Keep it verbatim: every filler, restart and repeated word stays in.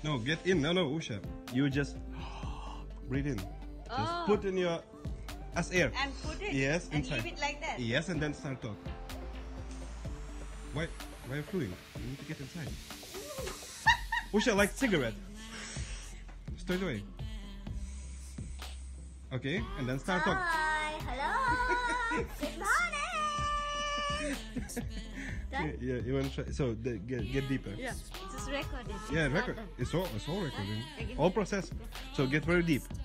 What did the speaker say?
No, get in. No, no, Usha. You just breathe in. Oh. Just put in your as air. And put it. Yes, and inside. leave it like that. Yes, and then start talk. Why? Why are you fluing? You need to get inside. Usha, like cigarette. Straight away. Okay, and then start talk. Hi, hello, good morning. Yeah, yeah, you want to try? So the, get, get deeper. Yeah. This is recorded. Yeah, It's record. not done. It's all, it's all recording. Okay. All process. So get very deep.